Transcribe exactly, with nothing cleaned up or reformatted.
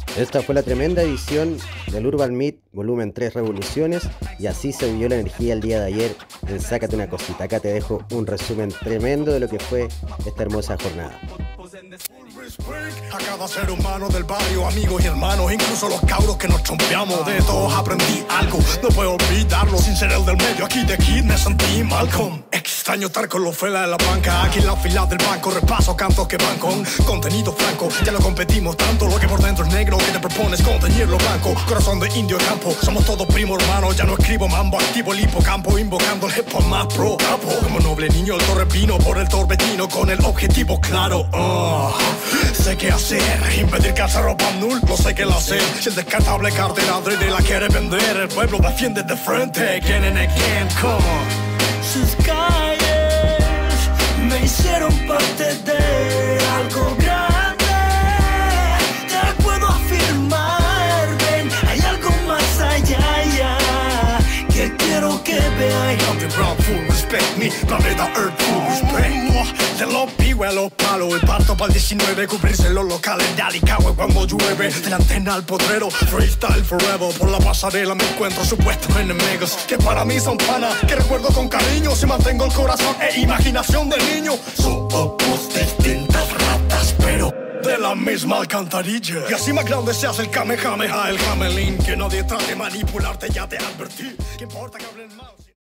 Esta fue la tremenda edición del Urban Meet Volumen tres Revoluciones, y así se vivió la energía el día de ayer en Sácate una Cosita. Acá te dejo un resumen tremendo de lo que fue esta hermosa jornada. A cada ser humano del barrio, amigos y hermanos, incluso los cabros que nos chompeamos. De todos aprendí algo, no puedo olvidarlo. Sin ser el del medio, aquí de aquí me sentí Malcolm. Extraño estar con los felas de la banca. Aquí en la fila del banco, repaso cantos que van con contenido franco. Ya no competimos tanto, lo que por dentro es negro, que te propones con teñirlo blanco. Corazón de indio campo, somos todos primos hermanos. Ya no escribo mambo, activo el hipocampo, invocando el hip hop más pro capo. Como noble niño el torrepino por el torbellino, con el objetivo claro. Oh. Sé qué hacer, impedir que se roban nul, no sé qué lo hacer. Si el descartable cartera de la quiere vender, el pueblo defiende de frente, again and again, come on. Sus calles me hicieron parte de algo grande. Te puedo afirmar, ven, hay algo más allá, ya, que quiero que veáis. Country brown full respect me, planeta earth full respect. De los pibes a los palos, el parto para el diecinueve, cubrirse los locales de Alicagüe cuando llueve. De la antena al potrero, freestyle forever. Por la pasarela me encuentro supuestos enemigos que para mí son panas, que recuerdo con cariño. Si mantengo el corazón e imaginación de niño. Somos distintas ratas, pero de la misma alcantarilla. Y así más grande se hace el Kamehameha, el Hamelin. Que nadie trate de manipularte, ya te advertí. ¿Qué importa que hablen mal?